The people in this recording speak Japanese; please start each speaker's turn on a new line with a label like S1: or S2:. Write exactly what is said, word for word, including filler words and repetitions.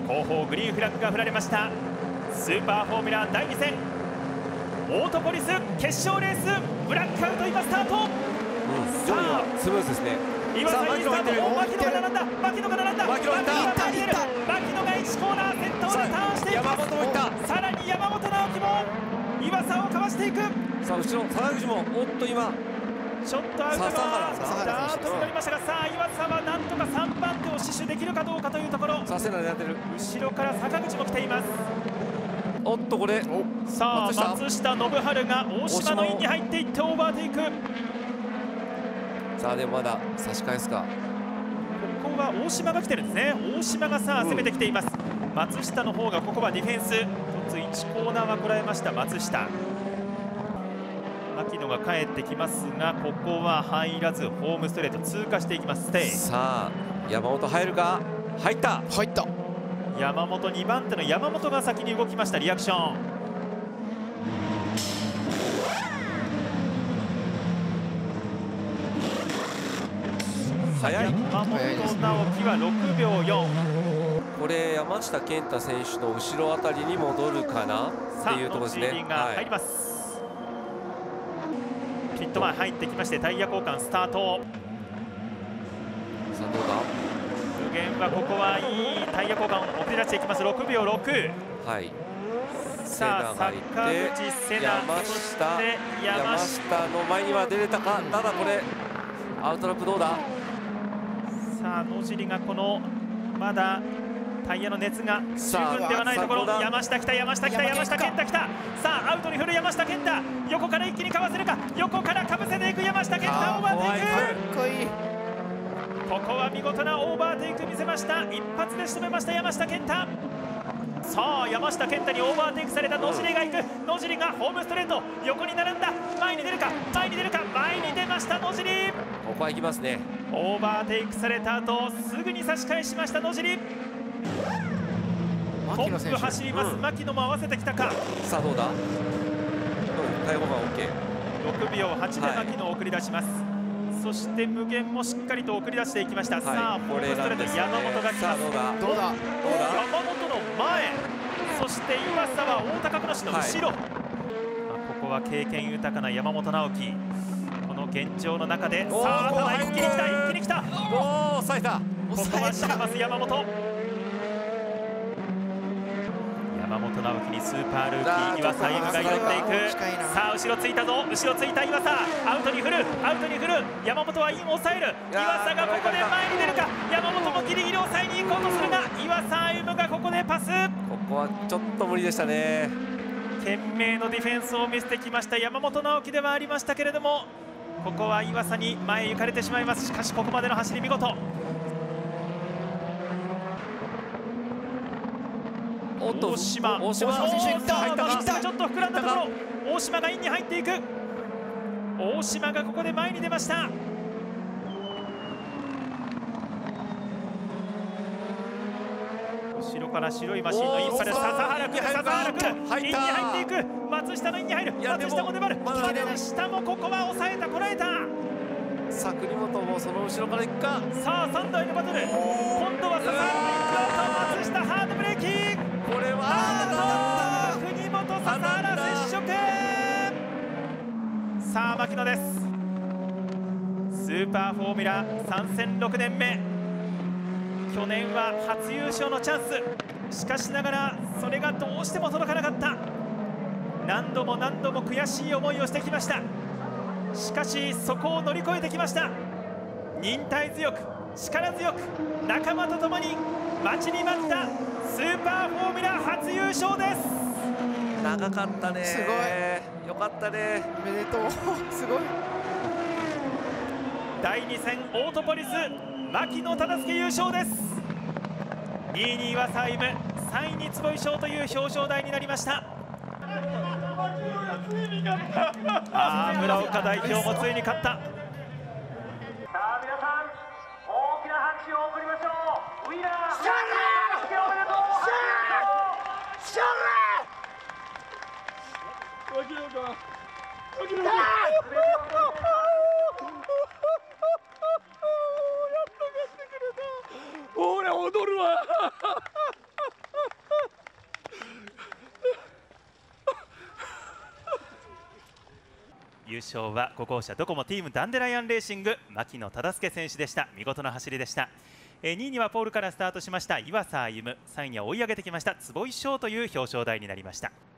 S1: 後方グリーンフラッグが振られました。スーパーフォーミュラだいに戦オートポリス決勝レースブラックアウト今スタート、うん、
S2: さあスムーズですね。
S1: 今さんいいスタート、牧野が並んだ、牧野が並んだ、牧野が前に出る、牧野がいちコーナー先頭でターンしていきます。さらに山本直樹も岩佐をかわしていく。
S2: さあ後ろ沢口もおっと今
S1: ちょっとアウトがスタートになりましたが、さあ岩佐はなんとかさんばん手を死守できるかどうかというところ。
S2: させないでやってる。
S1: 後ろから坂口も来ています。
S2: おっとこれ
S1: さあ松下信治が大島のインに入っていってオーバーテイク。
S2: さあでもまだ差し返すか。
S1: ここは大島が来てるんですね。大島がさあ攻めてきています。松下の方がここはディフェンス一ついちコーナーはこらえました松下。牧野が帰ってきますがここは入らずホームストレート通過していきます。ステイ。
S2: さあ山本入るか。入った
S3: 入った。
S1: 山本にばん手の山本が先に動きました。リアクション
S2: 早い。
S1: 山本直樹はろくびょうよん。
S2: これ山下健太選手の後ろあたりに戻るかなっていうところですね。
S1: さあが入ります、はい、ピット前入ってきましてタイヤ交換スタート。
S2: さあどうだ。
S1: 無限はここはいいタイヤ交換を送り出していきます。ろくびょうろく。
S2: はい。
S1: さあ坂口瀬名
S2: 山下山下の前には出れたか。ただこれアウトラップどうだ。
S1: さあ野尻がこのまだタイヤの熱が十分ではないところ。山下来た山下来た山下健太来た。さあアウトに振る山下健太。横から一気にかわせるか。横からかぶせていく山下健太。オーバーテイク。かっこいい。ここは見事なオーバーテイク見せました。一発で仕留めました山下健太。さあ山下健太にオーバーテイクされた野尻が行く。野尻がホームストレート横に並んだ。前に出るか前に出るか前に出ました野尻。
S2: ここは行きますね。
S1: オーバーテイクされた後すぐに差し返しました野尻。トップ走ります、うん、牧野も合わせてきたか。
S2: さあどうだ。うん、対応が オーケー。
S1: ろくびょうはちで牧野を送り出します、はい、そして無限もしっかりと送り出していきました、はい、さあホームストレート山本が来ます。
S2: さあどうだ
S3: どうだ
S1: 山本の前、そして岩佐は大高梨の後ろ、はい、まあここは経験豊かな山本直樹。この現状の中でさあただ一気に来た一気に来た。
S2: おお抑えた。
S1: ここは締めます山本。山本直樹にスーパールーキー岩佐歩夢が挑んでいく。さあ後ろついたぞ後ろついた岩佐。アウトに振るアウトに振る。山本はインを抑える。岩佐がここで前に出るか。山本もギリギリ抑えに行こうとするが岩佐歩夢がここでパス。こ
S2: こはちょっと無理でしたね。
S1: 懸命のディフェンスを見せてきました山本直樹ではありましたけれども、ここは岩佐に前行かれてしまいます。しかしここまでの走り見事。大島大島選手入った入ったちょっと膨らんだところ大島がインに入っていく。大島がここで前に出ました。後ろから白いマシンのインパルス。笹原君笹原君インに入っていく。松下のインに入る。松下も粘る。松下もここは抑えたこらえた。
S2: さあ国本もその後ろから行くか。
S1: さあさんだいのバトル。今度は笹原君と松下ハードブレーキ。
S2: これは
S1: 国本笹原接触。さあ牧野です。スーパーフォーミュラ参戦ろくねんめ。去年は初優勝のチャンス。しかしながらそれがどうしても届かなかった。何度も何度も悔しい思いをしてきました。しかしそこを乗り越えてきました。忍耐強く力強く仲間と共に待ちに待ったスーパーフォーミュラ初優勝です。
S2: 長かったね。
S3: すごい
S2: よかったね。
S3: おめでとうすごい。
S1: だいに戦オートポリス牧野忠介優勝です。にいに岩佐歩夢、さんいに坪井翔という表彰台になりました。ああ村岡代表もついに勝った。さ
S4: あ皆さん大きな拍手を送りましょう。ウィナーおめでとう。しゃれ牧野か牧野かやっと勝ってくれた。俺踊るわ
S1: 優勝はご号車ドコモティームダンデライアンレーシング牧野忠介選手でした。見事な走りでした。えー、にいにはポールからスタートしました岩佐歩夢、さんいには追い上げてきました坪井翔という表彰台になりました。